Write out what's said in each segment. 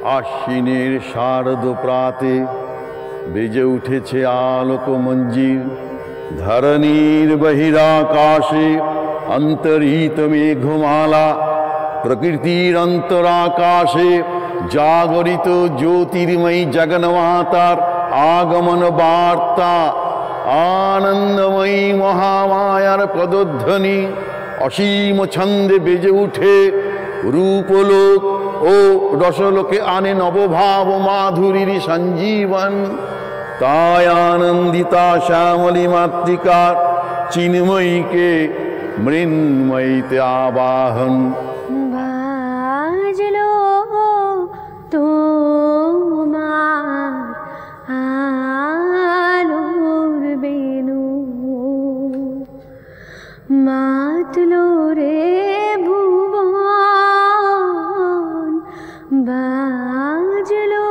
আশ্বিনের শারদ প্রাতে বেজে উঠেছে আলোক মঞ্জির। ধরণীর বহিরাকাশে অন্তরিত মেঘমালা, প্রকৃতির অন্তরাকাশে জাগরিত জ্যোতির্ময়ী জগন্মাতার আগমন বার্তা। আনন্দময়ী মহামায়ার পদধ্বনি অসীম ছন্দে বেজে উঠে রূপলোক ও রসলোকে আনে নবভাব মাধুরীর সঞ্জীবন। তাই আনন্দিতা শ্যামলী মাতৃকার চিন্ময়ীকে মৃন্ময়ীতে আবাহন। বাজলো তোমার আলোর বেনু, মাতলো রে ভুবন, বাজলো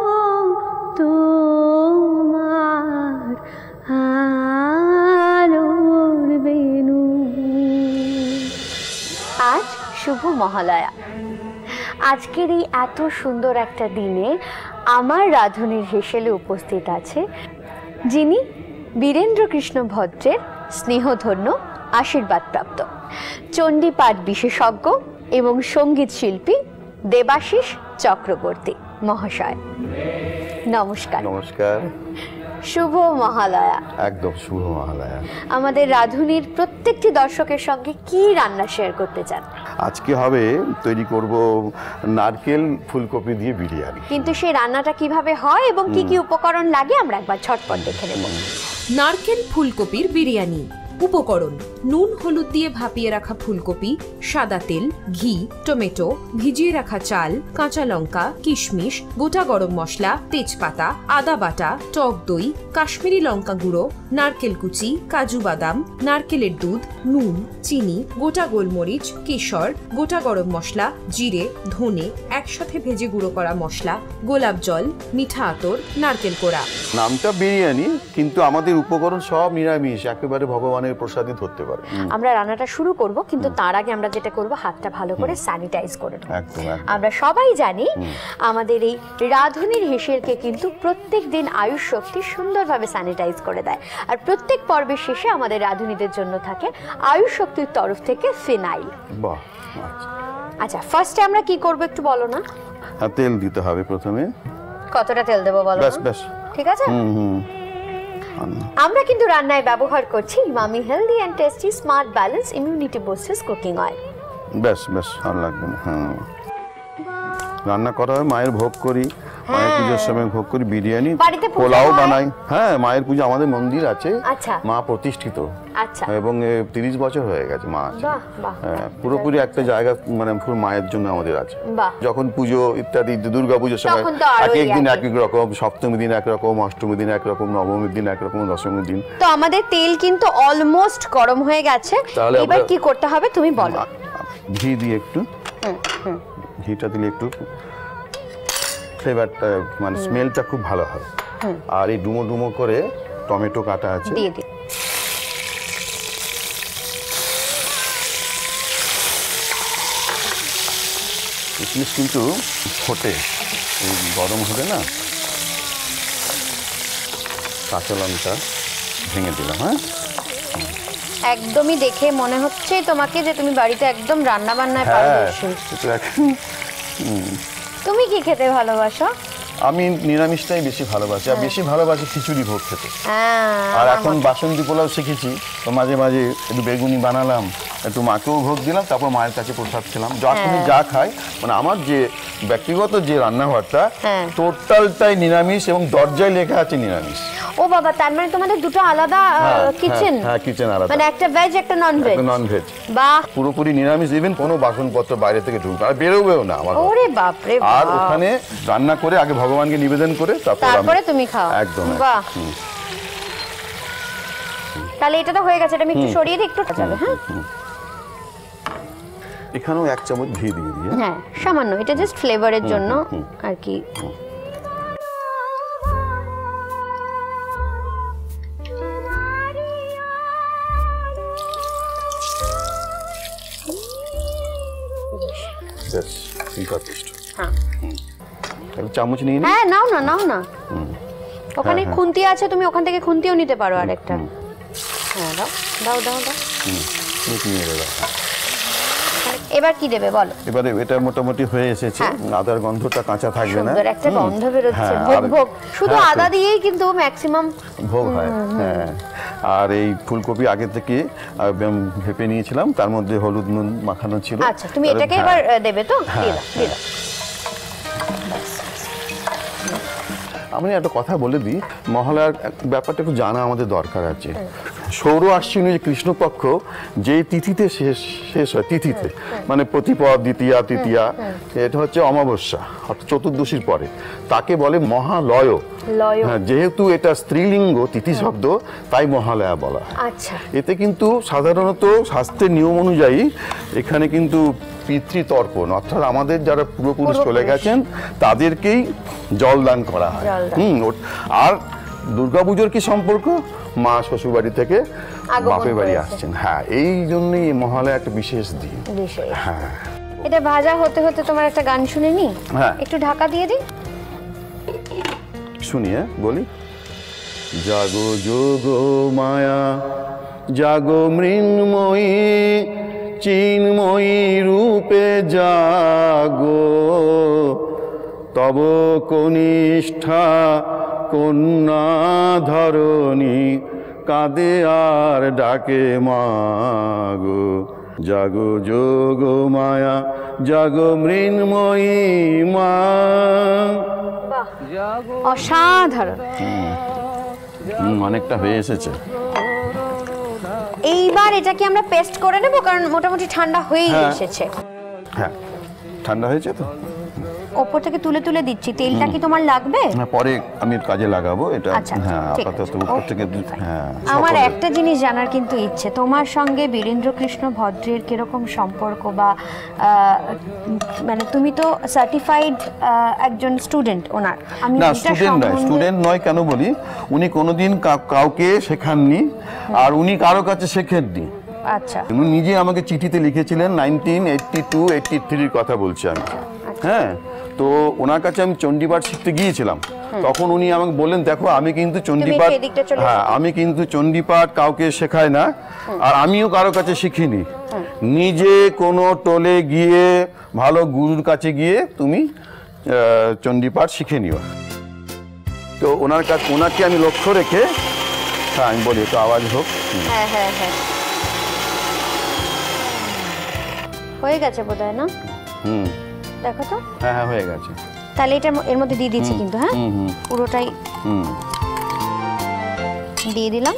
তোমার আলোর বেনু। আজ শুভ মহালয়া। আজকের এই এত সুন্দর একটা দিনে আমার রাঁধুনির হেসেলে উপস্থিত আছে যিনি বীরেন্দ্র কৃষ্ণ ভদ্রের স্নেহধন্য আশীর্বাদপ্রাপ্ত চণ্ডীপাঠ বিশেষজ্ঞ এবং সঙ্গীত শিল্পী দেবাশিস চক্রবর্তী মহাশয়। নমস্কার। নমস্কার। শুভ মহালয়া। একদম শুভ মহালয়া। আমাদের রাঁধুনির প্রত্যেকটি দর্শকের সঙ্গে কি রান্না শেয়ার করতে চান? আজকে হবে তৈরি করব নারকেল ফুলকপি দিয়ে বিরিয়ানি। কিন্তু সেই রান্নাটা কিভাবে হয় এবং কি কি উপকরণ লাগে আমরা একবার ঝটপট দেখে নেব। নারকেল ফুলকপির বিরিয়ানি। উপকরণ: নুন হলুদ দিয়ে ভাপিয়ে রাখা ফুলকপি, সাদা তেল, ঘি, টমেটো, ভিজিয়ে রাখা চাল, কাঁচা লঙ্কা, কিশমিশ, গোটা গরম মশলা, তেজপাতা, আদা বাটা, টক দই, কাশ্মীরি লঙ্কা গুঁড়ো, নারকেল কুচি, কাজু বাদাম, নারকেলের দুধ, নুন, চিনি, গোটা গোলমরিচ, কেশর, গোটা গরম মশলা, জিরে, ধনে, একসাথে ভেজে গুঁড়ো করা মশলা, গোলাপ জল, মিঠা আতর, নারকেল কোড়া। নামটা বিরিয়ানি, কিন্তু আমাদের উপকরণ সব নিরামিষ, একেবারে ভগবানের প্রসাদই ধরতে পারে। আমরা রান্নাটা শুরু করব, কিন্তু তার আগে আমরা যেটা করব হাতটা ভালো করে স্যানিটাইজ করে নেব। একদম। আমরা সবাই জানি আমাদের এই রাঁধুনির হেসেলকে কিন্তু প্রত্যেক দিন আয়ুষ শক্তি সুন্দরভাবে স্যানিটাইজ করে দেয়, আর প্রত্যেক পর্বের শেষে আমাদের রাঁধুনিদের জন্য থাকে আয়ুষ শক্তির তরফ থেকে ফিনাইল। বাহ। আচ্ছা, ফার্স্টে আমরা কি করব একটু বলো না। তেল দিতে হবে প্রথমে। কতটা তেল দেবো বলো? বেশ। ঠিক আছে। আমরা কিন্তু রান্নায় ব্যবহার করছি Emami healthy and tasty smart balance immunity boosters cooking oil. বেশ আর লাগবে না। রান্না করা হয়, মায়ের ভোগ করি, মায়ের পুজোর সময় ভোগ করি, বিরিয়ানি, পোলাও বানাই। হ্যাঁ, মায়ের পুজো, আমাদের মন্দির আছে, মা প্রতিষ্ঠিত। আচ্ছা। এবং 30 বছর হয়ে গেছে মা আছে। হ্যাঁ, পুরোপুরি একটা জায়গা মানে পুরো মায়ের জন্য আমাদের আছে। যখন পুজো ইত্যাদি, দুর্গা পুজোর সময় এক দিন এক রকম, সপ্তমী দিন একরকম, অষ্টমী দিন একরকম, নবমীর দিন একরকম, দশমীর দিন। তো আমাদের তেল কিন্তু অলমোস্ট গরম হয়ে গেছে, এবার কি করতে হবে তুমি বলো। ঘি দিয়ে একটু, ঘিটা দিলে একটু ফ্লেভারটা মানে স্মেলটা খুব ভালো হয়। আর এই ডুমো ডুমো করে টমেটো কাটা আছে দিয়ে দিই। কিশমিশ কিন্তু ফোটে, গরম হবে না। কাঁচা লঙ্কা ভেঙে দিলাম। হ্যাঁ, একদমই দেখে মনে হচ্ছে তোমাকে যে তুমি বাড়িতে একদম রান্না বান্নায় পারদর্শী। তুমি কি খেতে ভালোবাসো? আমি নিরামিষটাই বেশি ভালোবাসি, আর বেশি ভালোবাসি খিচুড়ি ভোগ খেতে। আর এখন বাসন্তী পোলাও শিখেছি, তো মাঝে মাঝে একটু বেগুনি বানালাম, একটু মাকেও ভোগ দিলাম, তারপর মায়ের কাছে প্রসাদ খেলাম। যখনই যা খাই, মানে আমার যে ব্যক্তিগত যে রান্নাঘরটা টোটালটাই নিরামিষ, এবং দরজায় লেখা আছে নিরামিষ। ও বাবা, তার মানে তোমাদের দুটো আলাদা কিচেন? হ্যাঁ, কিচেন আলাদা, মানে একটা ভেজ একটা নন ভেজ। বাহ, পুরোপুরি নিরামিষ। ইভেন কোনো বাসনপত্র বাইরে থেকে ঢুকবে আর বেরোবেও না আমার। ওরে বাপ রে বাপ। আর ওখানে রান্না করে আগে ভগবানকে নিবেদন করে তারপরে তুমি খাও। একদম। বাহ, তাহলে এটা তো হয়ে গেছে, এটা আমি একটু সরিয়ে দিই, একটু যাবে। হ্যাঁ, এখানেও 1 চামচ ঘি দিয়ে দিই। হ্যাঁ, সামান্য, এটা জাস্ট ফ্লেভারের জন্য আর কি। একটা চামচ নিয়ে নি। হ্যাঁ নাও না নাও না, ওখানে খুন্তি আছে, তুমি ওখান থেকে খুন্তিও নিতে পারো আরেকটা। হ্যাঁ দাও দাও দাও দাও। নিয়ে দেবে। এবার কি দেবে বলো? এবারে এটা মোটামুটি হয়ে এসেছে, আদার গন্ধটা কাঁচা থাকবে না, সুন্দর একটা গন্ধ বেরোচ্ছে, হ্যাঁ, ভোগ আর- ভোগ। শুধু হ্যাঁ, আদা দিয়েই কিন্তু ম্যাক্সিমাম ভোগ হয়। হ্যাঁ, আর এই ফুলকপি আগে থেকে ভেপে নিয়েছিলাম, তার মধ্যে হলুদ নুন মাখানো ছিল। আচ্ছা তুমি তাহলে- এটাকে হ্যাঁ, এবার দেবে তো? দিয়ে দাও দিয়ে দাও। আমি একটা কথা বলে দিই, মহালয়ার ব্যাপারটা একটু জানা আমাদের দরকার আছে। সৌর আশ্বিনী যে কৃষ্ণপক্ষ যে তিথিতে শেষ হয়, তিথিতে মানে প্রতিপদ, দ্বিতীয়া, তৃতীয়া, এটা হচ্ছে অমাবস্যা অর্থাৎ চতুর্দশীর পরে, তাকে বলে মহালয়। লয়। হ্যাঁ, যেহেতু এটা স্ত্রীলিঙ্গ তিথি শব্দ, তাই মহালয়া বলা হয়। আচ্ছা এতে কিন্তু সাধারণত শাস্ত্রের নিয়ম অনুযায়ী এখানে কিন্তু পিতৃতর্পণ, অর্থাৎ আমাদের যারা পূর্বপুরুষ চলে গেছেন তাদেরকেই জলদান করা হয়। জলদান। আর দুর্গাপুজোর কি সম্পর্ক? মা শ্বশুরবাড়ি থেকে আগমন বাপের বাড়ি করেছে। আসছেন। হ্যাঁ, এই জন্যই এই মহালয়া একটা বিশেষ দিন। বিশেষ। হ্যাঁ এটা ভাজা হতে হতে তোমার একটা গান শুনে নি, হ্যাঁ। একটু ঢাকা দিয়ে দিই। শুনিয়ে বলি। জাগো যোগো মায়া, জাগো মৃন্ময়ী, চিন্ময়ী রূপে জাগো, তব কনিষ্ঠা কন্যা ধরণী, কাঁদে আর ডাকে মাগো। জাগো যোগো মায়া, জাগো মৃন্ময়ী মা। অসাধারণ। অনেকটা হয়ে এসেছে। এইবার এটাকে আমরা পেস্ট করে নেব, কারণ মোটামুটি ঠান্ডা হয়েই হ্যাঁ। এসেছে। হ্যাঁ, ঠান্ডা হয়েছে তো। ওপর থেকে তুলে তুলে দিচ্ছি। তেলটা কি তোমার লাগবে? হ্যাঁ, পরে আমি কাজে লাগাবো এটা। আচ্ছা, হ্যাঁ, ঠিক আপাতত আছে। উপর ওকে, থেকে fine. হ্যাঁ। আমার সকলে- একটা জিনিস জানার কিন্তু ইচ্ছে, তোমার সঙ্গে বীরেন্দ্র কৃষ্ণ ভদ্রের কিরকম সম্পর্ক, বা মানে তুমি তো সার্টিফাইড একজন স্টুডেন্ট ওনার। আমি না, এটা স্টুডেন্ট নয়, সম্বন্ধে- স্টুডেন্ট নয় কেন বলি, উনি কোনোদিন কাউকে শেখাননি, আর উনি কারো কাছে শেখেননি। আচ্ছা উনি নিজে আমাকে চিঠিতে লিখেছিলেন 1982-83 কথা বলছি আমি। হ্যাঁ, তো ওনার কাছে আমি চণ্ডীপাঠ শিখতে গিয়েছিলাম, তখন উনি আমাকে বললেন, দেখো আমি কিন্তু চণ্ডীপাঠ, সেদিকটা চলে হ্যাঁ আমি কিন্তু চণ্ডীপাঠ কাউকে শেখাই না, আর আমিও কারো কাছে শিখিনি। নিজে কোনো টোলে গিয়ে ভালো গুরুর কাছে গিয়ে তুমি চণ্ডীপাঠ শিখে নিও। তো ওনাকে আমি লক্ষ্য রেখে, হ্যাঁ আমি বলি একটু আওয়াজ হোক। হ্যাঁ হ্যাঁ হ্যাঁ হয়ে গেছে বোধহয় না? হুম, দেখো তো। হ্যাঁ হ্যাঁ হয়ে গেছে। তাহলে এটা এর মধ্যে দিয়ে দিচ্ছি কিন্তু, হ্যাঁ পুরোটাই হুম, দিয়ে দিলাম।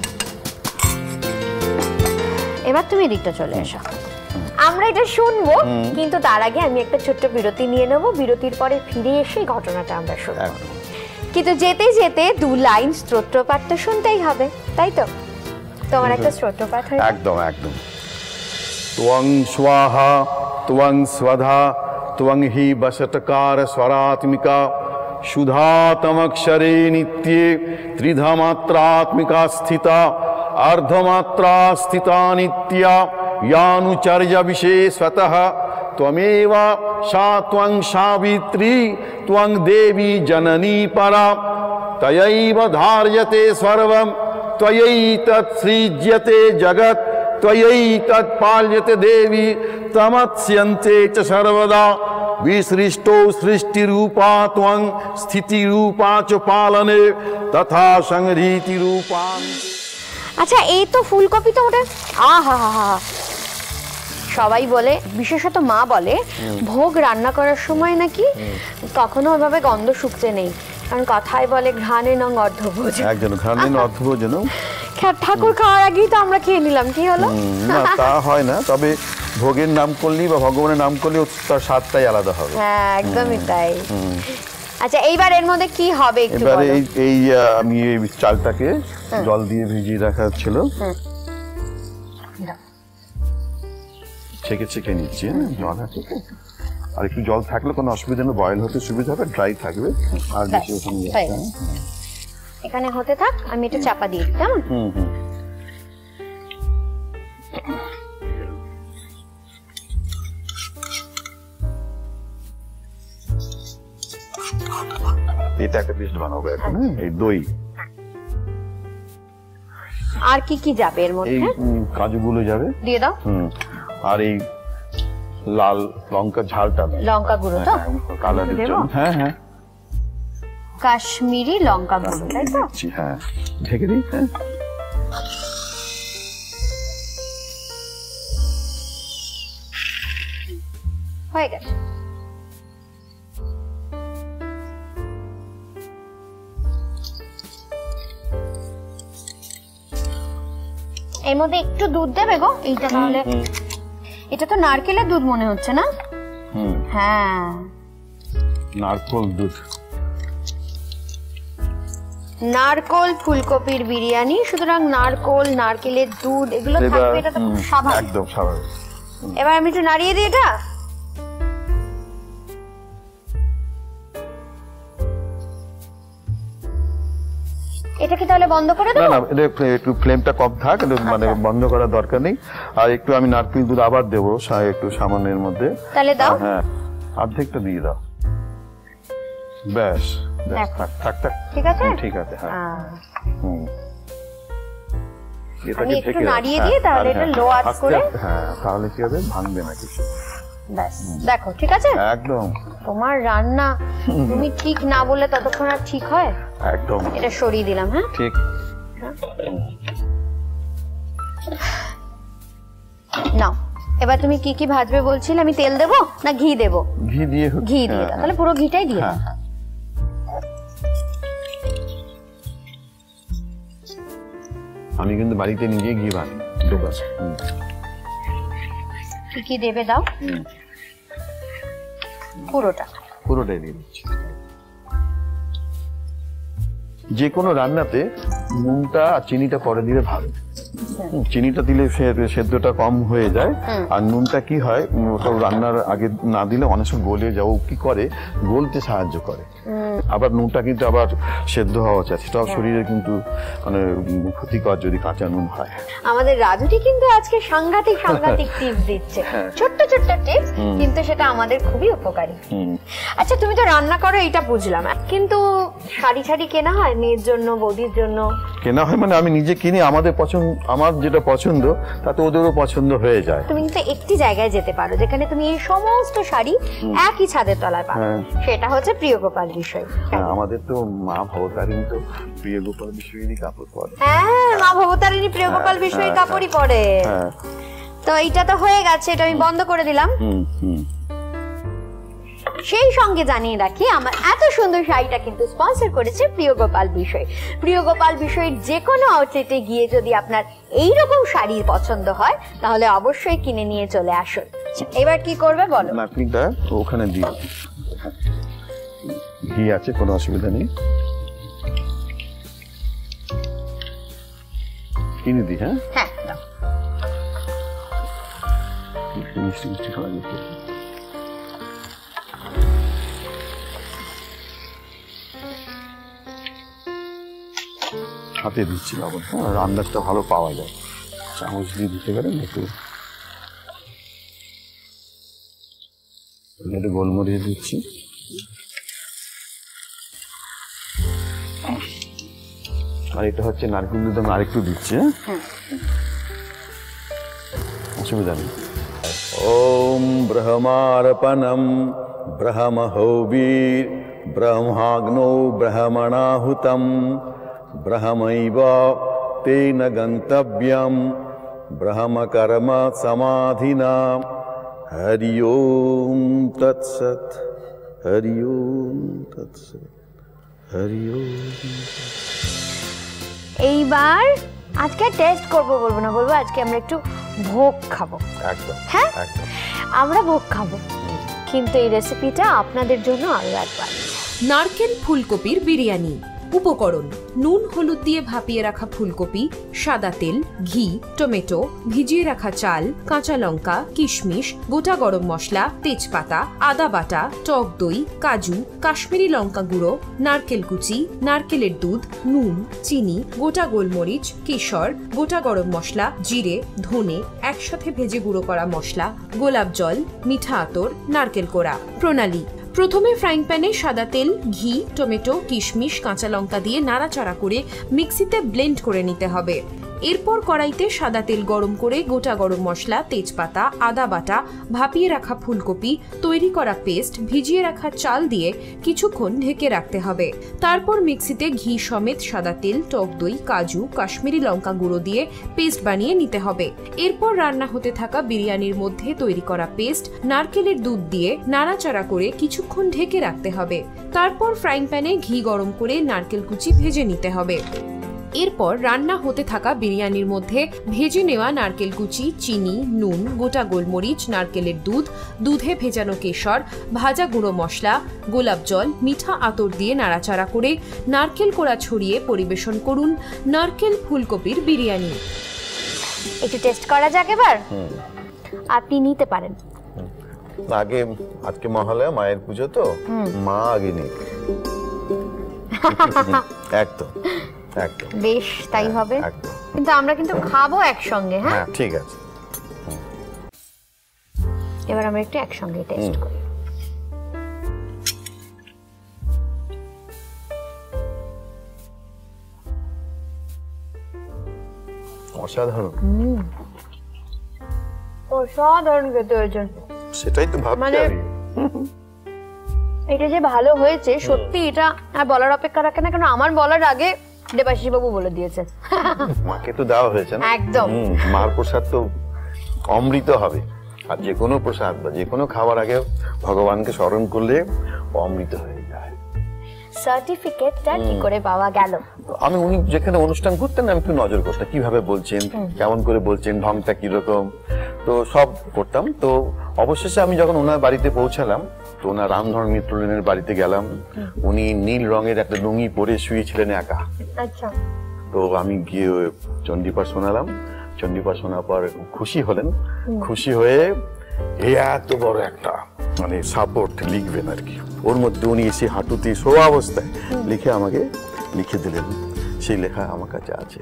এবার তুমি এদিকটা চলে এসো, আমরা এটা শুনবো, কিন্তু তার আগে আমি একটা ছোট্ট বিরতি নিয়ে নেব। বিরতির পরে ফিরে এসে ঘটনাটা আমরা শুনবো। একদম। কিন্তু যেতে যেতে 2 লাইন স্তোত্রপাঠ তো শুনতেই হবে, তাই তো? তোমার একটা স্তোত্রপাঠ হয়ে যাক। একদম একদম। ত্বং স্বাহা ত্বং স্বধা ত্বং হি বসটকার স্বরাত্মিকা, সুধাতমক্ষরে নিত্যে ত্রিধা মাত্রাত্মিকা স্থিতা, अर्धमात्रा स्थिता नित्या यानुचर्य विशेषतः, त्वमेव सा त्वं सावित्री त्वं देवी जननी परा, तयैव धार्यते सर्वं त्वयैतत् सृज्यते जगत्, त्वयैतत् पाल्यते देवी तमत्स्यन्ते च सर्वदा, विसृष्टो सृष्टिरूपा त्वं स्थितिरूपा च पालने तथा संहृतिरूपा। আচ্ছা এই তো ফুলকপি তো ওটা আহা হা হা, সবাই বলে, বিশেষত মা বলে, ভোগ রান্না করার সময় নাকি কখনো ওইভাবে গন্ধ শুকতে নেই, কারণ কথায় বলে ঘ্রাণে নং অর্ধভোজ। একজন ঘ্রাণেন অর্ধভোজন। ঠাকুর খাওয়ার আগেই তো আমরা খেয়ে নিলাম, কি হলো? না তা হয় না, তবে ভোগের নাম করলেই বা ভগবানের নাম করলেই তার স্বাদটাই আলাদা হবে। হ্যাঁ একদমই তাই। আচ্ছা এইবার এর মধ্যে কি হবে একটু এবারে বলো। এই আমি এই চালটাকে জল দিয়ে ভিজিয়ে রাখা ছিল, ছেঁকে নিচ্ছি। জল আছে তো, আর একটু জল থাকলে কোনো অসুবিধা নেই, বয়েল হতে সুবিধা হবে, ড্রাই থাকবে আর বেশি ওখানে হয়ে গেছে। এখানে হতে থাক, আমি এটা চাপা দিই, কেমন? এটা একটা ডিশ বানাবো এখন, এই দই। আর কি কি যাবে এর এই মধ্যে? কাজুগুলো যাবে, দিয়ে দাও। আর এই লাল লঙ্কা ঝালটা, লঙ্কা গুঁড়ো তো কালারের দেবো? জন্য। হ্যাঁ হ্যাঁ, কাশ্মীরি লঙ্কা গুঁড়ো, তাই তো? হ্যাঁ ঢেকে দিই। হ্যাঁ, হয়ে গেছে। এর মধ্যে একটু দুধ দেবে গো, এইটা তাহলে। এটা তো নারকেলের দুধ মনে হচ্ছে না? হ্যাঁ, নারকোল দুধ। নারকোল ফুলকপির বিরিয়ানি, সুতরাং নারকোল, নারকেলের দুধ এগুলো থাকবে, এটা তো খুব স্বাভাবিক। একদম স্বাভাবিক। এবার আমি একটু নাড়িয়ে দিই এটা। এটা কি তাহলে বন্ধ করে না দেবো? না, এটা একটু ফ্লেমটা কম থাক, মানে বন্ধ করার দরকার নেই। আর একটু আমি নারকেল দুধ আবার দেবো একটু সামান্যের মধ্যে। তাহলে দাও। হ্যাঁ, অর্ধেকটা দিয়ে দাও, ব্যাস। দেখো। থাক থাক, ঠিক আছে? ঠিক আছে। হ্যাঁ, আমি একটু নাড়িয়ে দিই তাহলে এটা লো আঁচ করে। হ্যাঁ, তাহলে কি হবে, ভাঙবে না কিছু। ব্যাস, দেখো ঠিক আছে। একদম তোমার রান্না তুমি ঠিক না বললে ততক্ষণ আর ঠিক হয়? একদম এটা সরিয়ে দিলাম। হ্যাঁ, ঠিক। নাও এবার তুমি কি কি ভাজবে বলছিলে? আমি তেল দেবো না ঘি দেবো? ঘি দিয়ে, ঘি দিয়ে দাও, তাহলে পুরো ঘিটাই দিয়ে দাও। আমি কিন্তু বাড়িতে নিজে ঘি বানাই। কি কি দেবে দাও? পুরোটাই দিয়ে দিচ্ছি। যে কোনো রান্নাতে নুনটা আর চিনিটা পরে দিলে ভালো। চিনিটা দিলে সেদ্ধটা কম হয়ে যায়, আর নুনটা কি হয়, ওটা রান্নার আগে না দিলে অনেক সময় গলে যাও, কি করে গলতে সাহায্য করে। আবার নুনটা কিন্তু আবার সেদ্ধ হওয়া চাই, সেটাও শরীরে কিন্তু মানে ক্ষতিকর যদি কাঁচা নুন হয়। আমাদের রাজুটি কিন্তু আজকে সাংঘাতিক টিপস দিচ্ছে, ছোট্ট ছোট্ট টিপস, কিন্তু সেটা আমাদের খুবই উপকারী। আচ্ছা, তুমি তো রান্না করো এটা বুঝলাম, কিন্তু শাড়ি শাড়ি কেনা হয় মেয়ের জন্য, বৌদির জন্য? কেনা হয় মানে আমি নিজে কিনি, আমার যেটা পছন্দ তাতে ওদেরও পছন্দ হয়ে যায়। তুমি কিন্তু একটি জায়গায় যেতে পারো যেখানে তুমি এই সমস্ত শাড়ি একই ছাদের তলায় পাবে, সেটা হচ্ছে প্রিয় গোপাল বিষয়। আমাদের তো মা ভবতারিণী তো প্রিয় গোপাল বিষয়েরই কাপড় পরে। হ্যাঁ, মা ভবতারিণী প্রিয় গোপাল বিষয়ের কাপড়ই পরে। তো এইটা তো হয়ে গেছে, এটা আমি বন্ধ করে দিলাম। সেই সঙ্গে জানিয়ে রাখি, আমার এত সুন্দর শাড়িটা কিন্তু স্পন্সর করেছে প্রিয় গোপাল বিষয়। প্রিয় গোপাল বিষয়ের যে কোনো আউটলেটে গিয়ে যদি আপনার এইরকম শাড়ি পছন্দ হয় তাহলে অবশ্যই কিনে নিয়ে চলে আসুন। এবার কি করবে বলো? নাতনিটা ওখানে দিই, ঘি আছে, কোনো অসুবিধা নেই, কিনে দিই। হ্যাঁ হ্যাঁ, মিষ্টি মিষ্টি খাওয়া যেত। হাতে দিচ্ছি লবণ, রান্নাটা ভালো পাওয়া যায়, চামচ দিয়ে দিতে পারেন একটু। একটু গোলমরিচ দিচ্ছি, আর এটা হচ্ছে নারকেল দুধ, আমি আরেকটু দিচ্ছি। অসুবিধা নেই। ওম ব্রহ্মার্পণম ব্রহ্মহৌবীর ব্রহ্মাগ্নৌ ব্রহ্মণাহুতম ব্রহ্মৈব তেন গন্তব্যম ব্রহ্মকর্ম সমাধিনা। হরি ওম তৎসৎ, হরি ওম তৎসৎ, হরি ওম। এইবার আজকে টেস্ট করবো বলবো না, বলবো আজকে আমরা একটু ভোগ খাবো। একদম, হ্যাঁ, একদম আমরা ভোগ খাবো, কিন্তু এই রেসিপিটা আপনাদের জন্য আরো একবার। নারকেল ফুলকপির বিরিয়ানি। উপকরণ: নুন হলুদ দিয়ে ভাপিয়ে রাখা ফুলকপি, সাদা তেল, ঘি, টমেটো, ভিজিয়ে রাখা চাল, কাঁচা লঙ্কা, কিশমিশ, গোটা গরম মশলা, তেজপাতা, আদা বাটা, টক দই, কাজু, কাশ্মীরি লঙ্কা গুঁড়ো, নারকেল কুচি, নারকেলের দুধ, নুন, চিনি, গোটা গোলমরিচ, কেশর, গোটা গরম মশলা, জিরে, ধনে, একসাথে ভেজে গুঁড়ো করা মশলা, গোলাপ জল, মিঠা আতর, নারকেল কোড়া। প্রণালী: প্রথমে ফ্রাইং প্যানে সাদা তেল, ঘি, টমেটো, কিশমিশ, কাঁচা লঙ্কা দিয়ে নাড়াচাড়া করে মিক্সিতে ব্লেন্ড করে নিতে হবে। এরপর কড়াইতে সাদা তেল গরম করে গোটা গরম মশলা, তেজপাতা, আদা বাটা, ভাপিয়ে রাখা ফুলকপি, তৈরি করা পেস্ট, ভিজিয়ে রাখা চাল দিয়ে কিছুক্ষণ ঢেকে রাখতে হবে। তারপর মিক্সিতে ঘি সমেত সাদা তেল, টক দই, কাজু, কাশ্মীরি লঙ্কা গুঁড়ো দিয়ে পেস্ট বানিয়ে নিতে হবে। এরপর রান্না হতে থাকা বিরিয়ানির মধ্যে তৈরি করা পেস্ট, নারকেলের দুধ দিয়ে নাড়াচাড়া করে কিছুক্ষণ ঢেকে রাখতে হবে। তারপর ফ্রাইং প্যানে ঘি গরম করে নারকেল কুচি ভেজে নিতে হবে। এরপর রান্না হতে থাকা বিরিয়ানির মধ্যে ভেজে নেওয়া নারকেল কুচি, চিনি, নুন, গোটা গোলমরিচ, নারকেলের দুধ, দুধে ভেজানো কেশর, ভাজা গুঁড়ো মশলা, গোলাপ জল, মিঠা আতর দিয়ে নাড়াচাড়া করে নারকেল কোড়া ছড়িয়ে পরিবেশন করুন নারকেল ফুলকপির বিরিয়ানি। একটু টেস্ট করা যাক এবার। আপনি নিতে পারেন। আগে আজকে মহালয়া, মায়ের পুজো তো, মা আগে নেই। একদম একদম বেশ, তাই হবে। কিন্তু আমরা কিন্তু খাবো একসঙ্গে। হ্যাঁ ঠিক আছে। এবার আমরা একটু একসঙ্গে টেস্ট করি। অসাধারণ, অসাধারণ খেতে হয়েছে। সেটাই তো ভাবছি মানে আমি। এটা যে ভালো হয়েছে সত্যি, এটা আর বলার অপেক্ষা রাখে না, কারণ আমার বলার আগে দেবাশিস বাবু বলে দিয়েছে। মাকে তো দেওয়া হয়েছে না, একদম। মার প্রসাদ তো অমৃত হবে। আর যে কোনো প্রসাদ বা যে কোনো খাবার আগে ভগবানকে স্মরণ করলে অমৃত হয়ে যায়। সার্টিফিকেটটা কি করে পাওয়া গেল? আমি উনি যেখানে অনুষ্ঠান করতেন আমি একটু নজর করতাম, কিভাবে বলছেন, কেমন করে বলছেন, ঢংটা কিরকম, তো সব করতাম। তো অবশেষে আমি যখন ওনার বাড়িতে পৌঁছালাম, তো ওনার রামধন মিত্র লেনের বাড়িতে গেলাম। উনি নীল রঙের একটা লুঙ্গি পরে শুয়েছিলেন একা। আচ্ছা। তো আমি গিয়ে চণ্ডীপাঠ শোনালাম। চণ্ডীপাঠ শোনার পর খুশি হলেন। খুশি হয়ে এই এত বড় একটা মানে সাপোর্ট লিখবেন আর কি, ওর মধ্যে উনি এসে হাঁটুতে শোয়া অবস্থায় লিখে আমাকে লিখে দিলেন। সেই লেখা আমার কাছে আছে।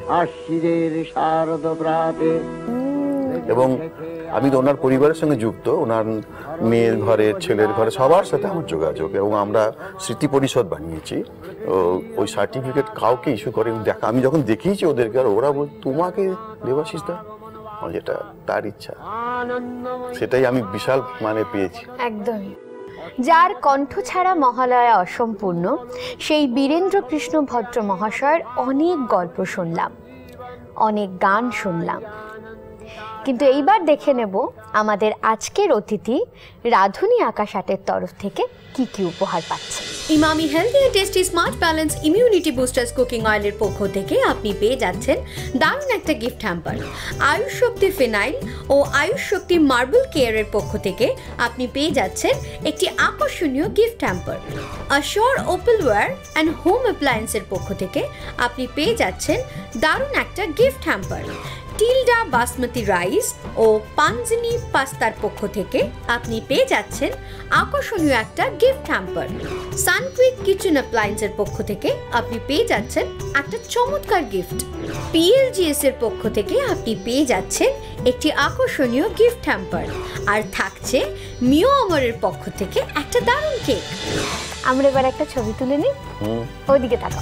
এবং আমি তো ওনার পরিবারের সঙ্গে যুক্ত, ওনার মেয়ের ঘরে, ছেলের ঘরে, সবার সাথে আমার যোগাযোগ। এবং আমরা স্মৃতি পরিষদ বানিয়েছি। ওই সার্টিফিকেট কাউকে ইস্যু করে দেখা, আমি যখন দেখিয়েছি ওদেরকে, আর ওরা বল তোমাকে দেবাশিস দা, যেটা তার ইচ্ছা, সেটাই আমি বিশাল মানে পেয়েছি। একদম। যার কণ্ঠ ছাড়া মহালয়া অসম্পূর্ণ, সেই বীরেন্দ্র কৃষ্ণ ভদ্র মহাশয়ের অনেক গল্প শুনলাম, অনেক গান শুনলাম। কিন্তু এইবার দেখে নেব আমাদের আজকের অতিথি রাধুনী আকাশ আটের তরফ থেকে কি কি উপহার পাচ্ছে। Emami healthy and tasty smart balance immunity boosters cooking অয়েলের পক্ষ থেকে আপনি পেয়ে যাচ্ছেন দারুণ একটা gift hamper. Ayush Shakti phenyl ও আয়ুষ শক্তি মার্বেল কেয়ারের পক্ষ থেকে আপনি পেয়ে যাচ্ছেন একটি আকর্ষণীয় গিফট হ্যাম্পার। অ্যাশোর ওপেলওয়্যার অ্যান্ড হোম অ্যাপ্লায়েন্সের পক্ষ থেকে আপনি পেয়ে যাচ্ছেন দারুণ একটা gift hamper. Tilda basmati rice ও পানজিনি পাস্তার পক্ষ থেকে আপনি পেয়ে যাচ্ছেন আকর্ষণীয় একটা গিফট হ্যাম্পার। সানকুইক কিচেন অ্যাপ্লায়েন্সের পক্ষ থেকে আপনি পেয়ে যাচ্ছেন একটা চমৎকার গিফট। পিএলজিএস এর পক্ষ থেকে আপনি পেয়ে যাচ্ছেন একটি আকর্ষণীয় গিফট হ্যাম্পার। আর থাকছে মিও আমরের পক্ষ থেকে একটা দারুণ কেক। আমরা এবার একটা ছবি তুলে নিই, ওইদিকে তাকাও।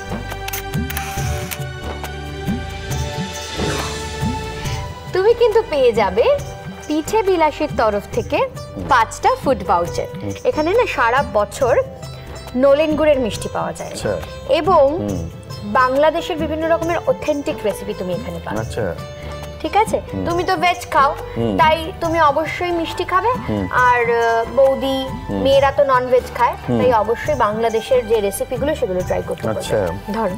তুমি কিন্তু পেয়ে যাবে পিঠে বিলাসের তরফ থেকে 5টা ফুড ভাউচার। এখানে না সারা বছর নলেন গুড়ের মিষ্টি পাওয়া যায় এবং বাংলাদেশের বিভিন্ন রকমের অথেন্টিক রেসিপি তুমি এখানে পাবে। আচ্ছা, ঠিক আছে। তুমি তো ভেজ খাও, তাই তুমি অবশ্যই মিষ্টি খাবে। আর বৌদি মেয়েরা তো নন ভেজ খায়, তাই অবশ্যই বাংলাদেশের যে রেসিপিগুলো সেগুলো ট্রাই করতে পারবে। আচ্ছা, ধরো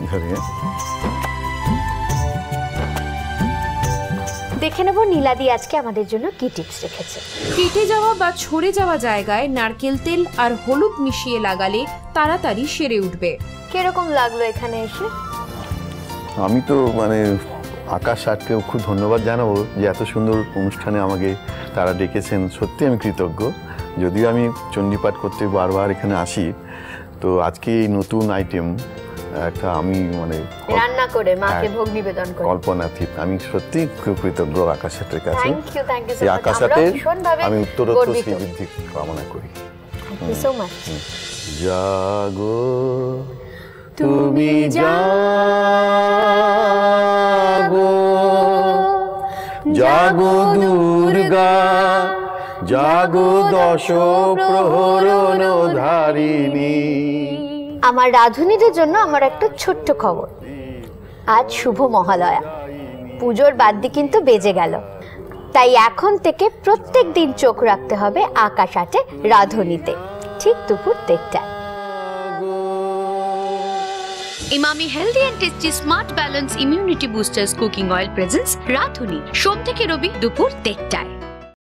দেখে নেব নীলাদি আজকে আমাদের জন্য কি টিপস রেখেছে। কেটে যাওয়া বা ছড়ে যাওয়া জায়গায় নারকেল তেল আর হলুদ মিশিয়ে লাগালে তাড়াতাড়ি সেরে উঠবে। কিরকম লাগলো এখানে এসে? আমি তো মানে আকাশ আটকেও খুব ধন্যবাদ জানাবো যে এত সুন্দর অনুষ্ঠানে আমাকে তারা ডেকেছেন। সত্যি আমি কৃতজ্ঞ। যদিও আমি চণ্ডীপাঠ করতে বারবার এখানে আসি, তো আজকে এই নতুন আইটেম একটা আমি মানে রান্না করে মাকে ভোগ নিবেদন করে কল্পনাতীত। আমি সত্যি খুব কৃতজ্ঞ আকাশ আটের কাছে। Thank you so much. Akash আটের আমি উত্তরোত্তর শ্রীবৃদ্ধি কামনা করি। Thank you so much. জাগো তুমি জাগো, জাগো দুর্গা, জাগো দশ প্রহরণ ধারিণী। আমার রাধুনীদের জন্য আমার একটা ছোট্ট খবর, আজ শুভ মহালয়া, পুজোর বাদ্যি কিন্তু বেজে গেল, তাই এখন থেকে প্রত্যেক দিন চোখ রাখতে হবে আকাশ আটে রাধুনীতে, ঠিক দুপুর 1টায়। Emami healthy and tasty smart balance immunity boosters cooking oil presence Radhuni, সোম থেকে রবি দুপুর 1টায়।